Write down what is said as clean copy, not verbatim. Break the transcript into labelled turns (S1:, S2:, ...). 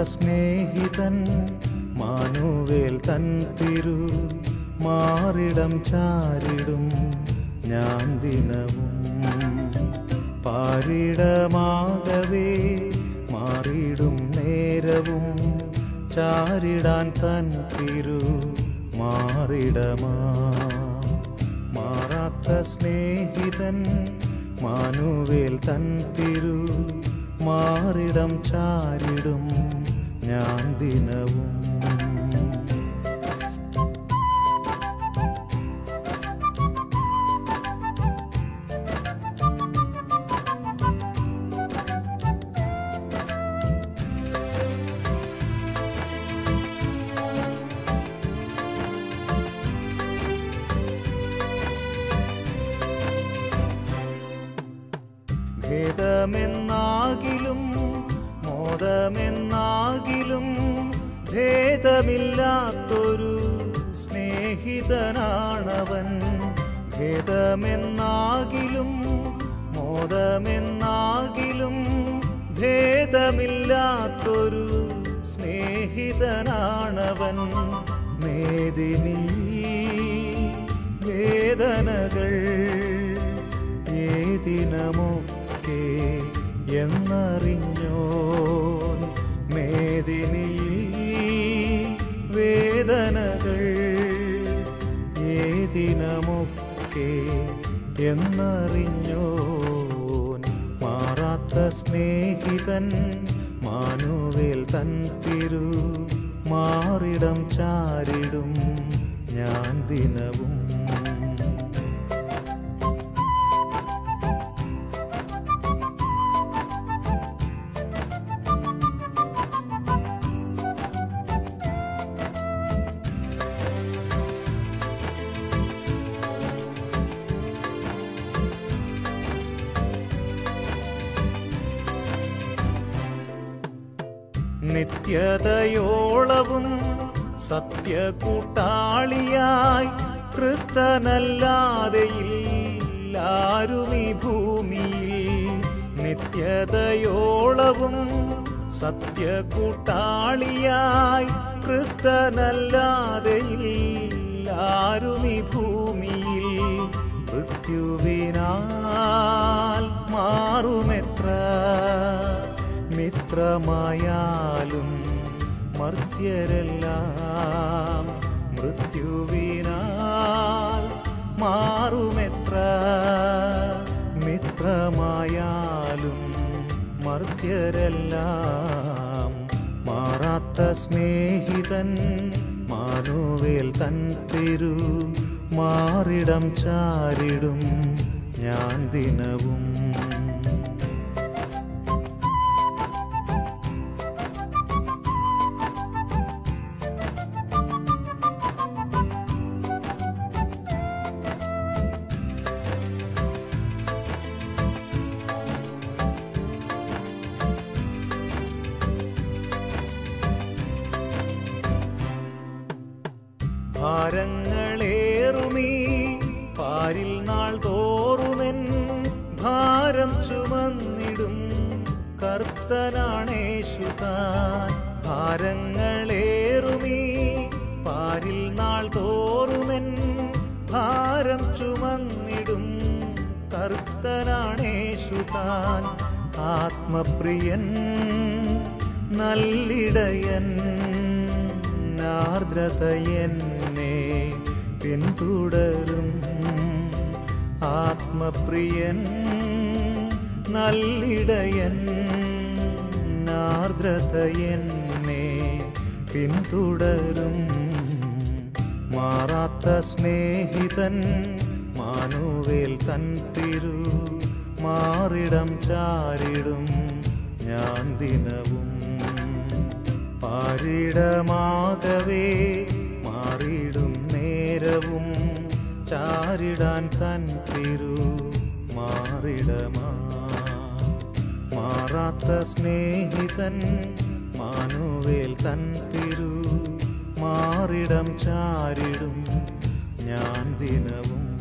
S1: സ്നേഹിതൻ മാനുവേൽ തൻ തിരു മാറിടം ചാരിടും ഞാൻ ദിനവും പാരിടമാകവേ മാറിടും നേരവും ചാരിടാൻ തൻ തിരു മാറിടമാ മാറാത്ത സ്നേഹിതൻ മാനുവേൽ തൻ തിരു മാറിടം ചാരിടും ഞാൻ ദിനവും ഭേദമെന്നാകിലും മോദമെന്നാകിലും ഭേദമില്ലാത്തൊരു സ്നേഹിതനാണവൻ ഭേദമെന്നാകിലും മോദമെന്നാകിലും ഭേദമില്ലാത്തൊരു സ്നേഹിതനാണവൻ മേദിനി വേദനകൾ ഏതിനമൊക്കെ എന്നറിഞ്ഞോൻ മേദിനിയിൽ വേദനകൾ ഏതിനമൊക്കെ എന്നറിഞ്ഞോൻ മാറാത്ത സ്നേഹിതൻ മാനുവേൽ തൻ തിരു മാറിടം ചാരിടും ഞാൻ ദിനവും നിത്യതയോളവും സത്യകൂട്ടാളിയായി ക്രിസ്തനല്ലാതെയില്ലാരും ഈ ഭൂമിയിൽ നിത്യതയോളവും സത്യകൂട്ടാളിയായി ക്രിസ്തനല്ലാതെയില്ലാരും ഈ ഭൂമിയിൽ മൃത്യുവിനാൽ മാറുമെത്ര മിത്രമായാലും മർത്യരെല്ലാം മൃത്യുവിനാൽ മാറുമെത്ര മിത്രമായാലും മർത്യരെല്ലാം മാറാത്ത സ്നേഹിതൻ മാനുവേൽ തൻ തിരു മാറിടം ചാരിടും ഞാൻ ദിനവും ഭാരങ്ങളേറുമീ പാരിൽ നാൾ തോറുമെൻ ഭാരം ചുമന്നിടും കർത്തനാണേശു താൻ ഭാരങ്ങളേറുമീ പാരിൽ നാൾ തോറുമെൻ ഭാരം ചുമന്നിടും കർത്തനാണേശു താൻ ആത്മപ്രിയൻ നല്ലിടയൻ ആർദ്രതയെന്നെ പിന്തുടരും ആത്മപ്രിയൻ നല്ലിടയൻ ആർദ്രതയെന്നെ പിന്തുടരും മാറാത്ത സ്നേഹിതൻ മാനുവേൽ തൻ തിരു മാറിടം ചാരിടും ഞാൻ ദിനവും പാരിടമാകവേ മാറിടും നേരവും ചാരിടാൻ തൻ തിരു മാറിടമാ മാറാത്ത സ്നേഹിതൻ മാനുവേൽ തൻ തിരു മാറിടം ചാരിടും ഞാൻ ദിനവും